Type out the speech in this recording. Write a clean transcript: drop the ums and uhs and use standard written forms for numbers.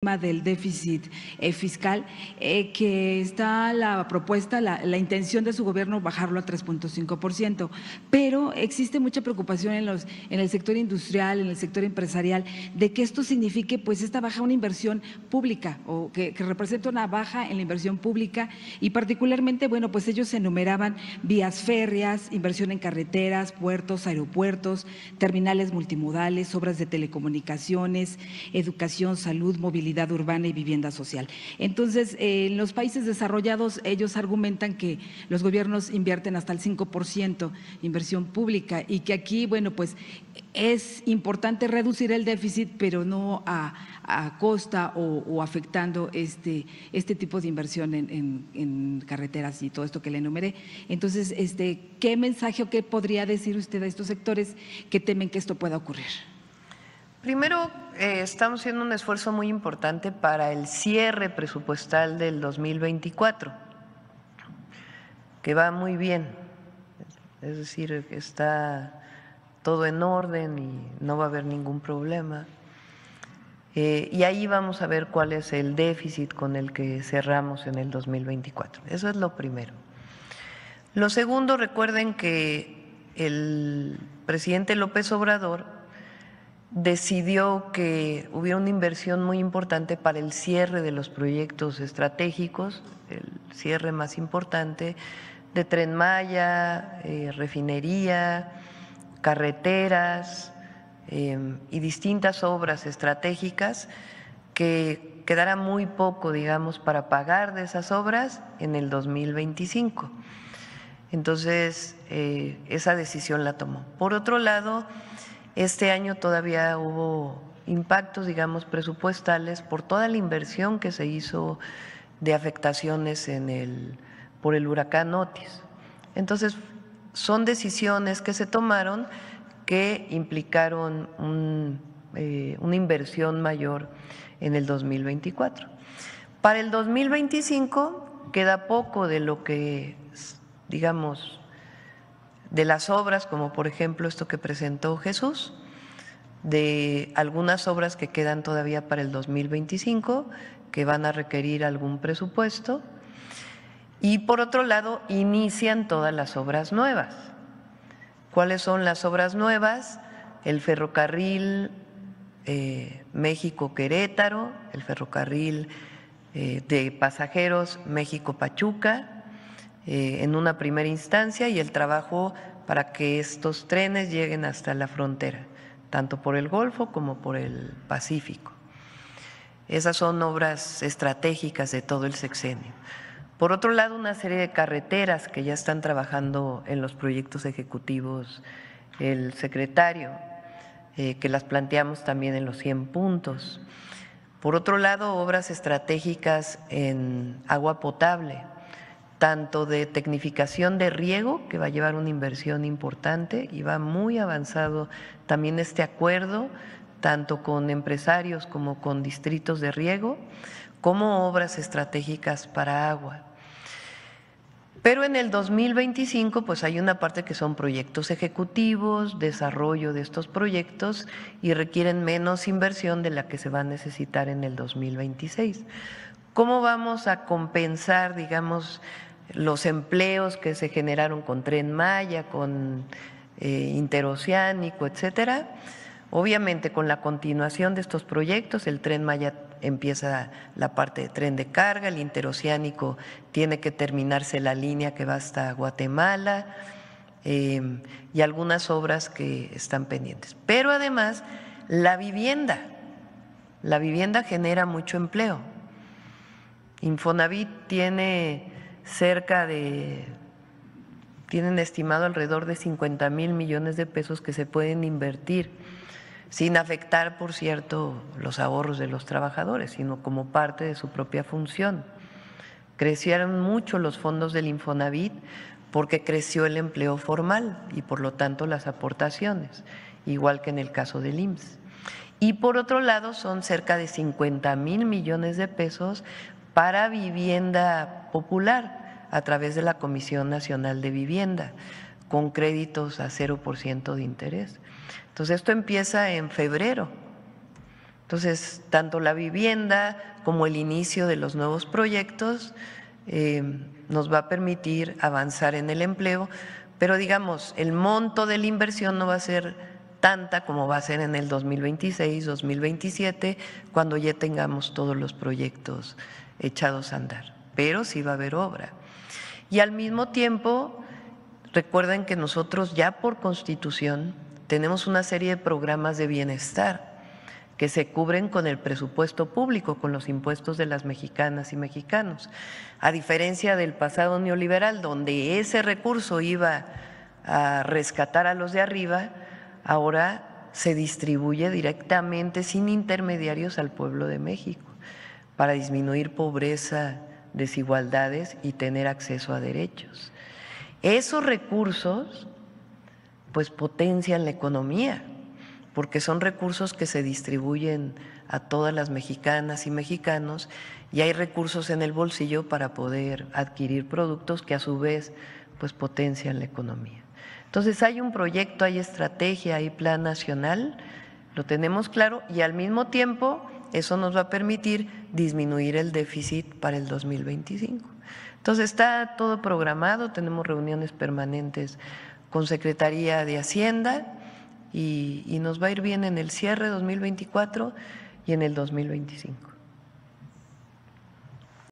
tema del déficit fiscal, que está la propuesta, la intención de su gobierno bajarlo a 3.5%, pero existe mucha preocupación en el sector industrial, en el sector empresarial, de que esto signifique pues esta baja una inversión pública o que representa una baja en la inversión pública y particularmente, bueno, pues ellos enumeraban vías férreas, inversión en carreteras, puertos, aeropuertos, terminales multimodales, obras de telecomunicaciones, educación, salud, movilidad urbana y vivienda social. Entonces, en los países desarrollados ellos argumentan que los gobiernos invierten hasta el 5% inversión pública y que aquí, bueno, pues es importante reducir el déficit, pero no a costa o afectando este tipo de inversión en carreteras y todo esto que le enumeré. Entonces, ¿qué mensaje o qué podría decir usted a estos sectores que temen que esto pueda ocurrir? Primero, estamos haciendo un esfuerzo muy importante para el cierre presupuestal del 2024, que va muy bien, es decir, está todo en orden y no va a haber ningún problema. Y ahí vamos a ver cuál es el déficit con el que cerramos en el 2024. Eso es lo primero. Lo segundo, recuerden que el presidente López Obrador decidió que hubiera una inversión muy importante para el cierre de los proyectos estratégicos, el cierre más importante de Tren Maya, refinería, carreteras y distintas obras estratégicas, que quedará muy poco, digamos, para pagar de esas obras en el 2025. Entonces, esa decisión la tomó. Por otro lado, este año todavía hubo impactos, digamos, presupuestales por toda la inversión que se hizo de afectaciones por el huracán Otis. Entonces, son decisiones que se tomaron que implicaron una inversión mayor en el 2024. Para el 2025 queda poco de lo que, digamos, de las obras, como por ejemplo esto que presentó Jesús, de algunas obras que quedan todavía para el 2025, que van a requerir algún presupuesto, y por otro lado inician todas las obras nuevas. ¿Cuáles son las obras nuevas? El ferrocarril México-Querétaro, el ferrocarril de pasajeros México-Pachuca, en una primera instancia, y el trabajo para que estos trenes lleguen hasta la frontera, tanto por el Golfo como por el Pacífico. Esas son obras estratégicas de todo el sexenio. Por otro lado, una serie de carreteras que ya están trabajando en los proyectos ejecutivos el secretario, que las planteamos también en los 100 puntos. Por otro lado, obras estratégicas en agua potable, tanto de tecnificación de riego, que va a llevar una inversión importante y va muy avanzado también este acuerdo, tanto con empresarios como con distritos de riego, como obras estratégicas para agua. Pero en el 2025 pues hay una parte que son proyectos ejecutivos, desarrollo de estos proyectos y requieren menos inversión de la que se va a necesitar en el 2026. ¿Cómo vamos a compensar, digamos, los empleos que se generaron con Tren Maya, con Interoceánico, etcétera? Obviamente con la continuación de estos proyectos, el Tren Maya empieza la parte de tren de carga, el Interoceánico tiene que terminarse la línea que va hasta Guatemala y algunas obras que están pendientes. Pero además la vivienda genera mucho empleo. Infonavit tienen estimado alrededor de 50,000 millones de pesos que se pueden invertir, sin afectar, por cierto, los ahorros de los trabajadores, sino como parte de su propia función. Crecieron mucho los fondos del Infonavit porque creció el empleo formal y por lo tanto las aportaciones, igual que en el caso del IMSS. Y por otro lado son cerca de 50,000 millones de pesos para vivienda popular a través de la Comisión Nacional de Vivienda, con créditos a 0% de interés. Entonces esto empieza en febrero Entonces, tanto la vivienda como el inicio de los nuevos proyectos nos va a permitir avanzar en el empleo, pero digamos, el monto de la inversión no va a ser tanta como va a ser en el 2026, 2027, cuando ya tengamos todos los proyectos echados a andar, pero sí va a haber obra. Y al mismo tiempo, recuerden que nosotros ya por Constitución tenemos una serie de programas de bienestar que se cubren con el presupuesto público, con los impuestos de las mexicanas y mexicanos. A diferencia del pasado neoliberal, donde ese recurso iba a rescatar a los de arriba, ahora se distribuye directamente, sin intermediarios, al pueblo de México, para disminuir pobreza, desigualdades y tener acceso a derechos. Esos recursos pues potencian la economía, porque son recursos que se distribuyen a todas las mexicanas y mexicanos y hay recursos en el bolsillo para poder adquirir productos que a su vez pues potencian la economía. Entonces hay un proyecto, hay estrategia, hay plan nacional, lo tenemos claro y al mismo tiempo eso nos va a permitir disminuir el déficit para el 2025. Entonces está todo programado, tenemos reuniones permanentes con Secretaría de Hacienda y nos va a ir bien en el cierre 2024 y en el 2025.